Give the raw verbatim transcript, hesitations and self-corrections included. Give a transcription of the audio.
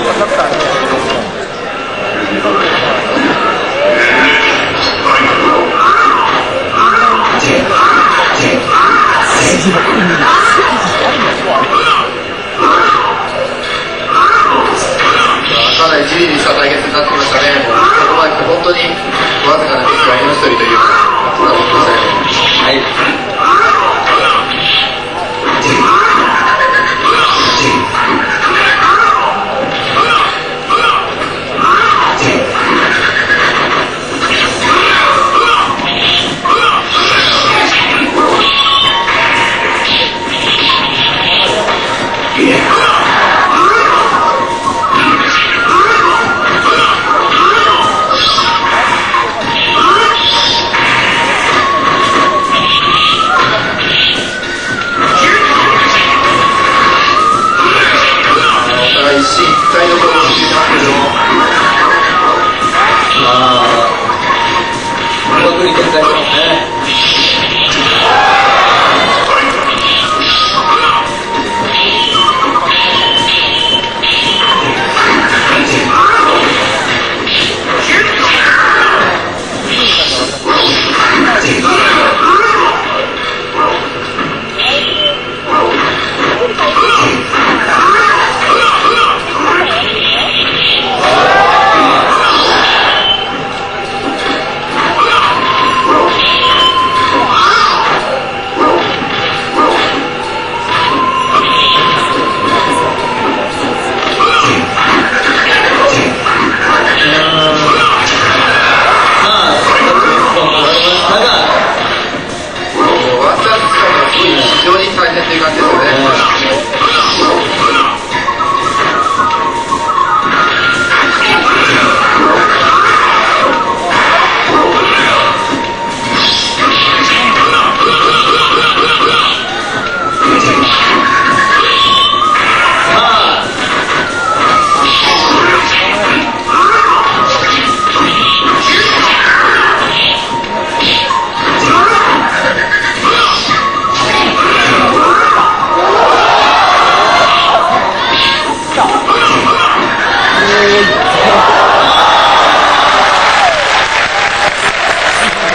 かなりじりじりした対決になってきましたね。もうここまで来て本当にわずかなミスが命取りというか、そんなことですね。はい。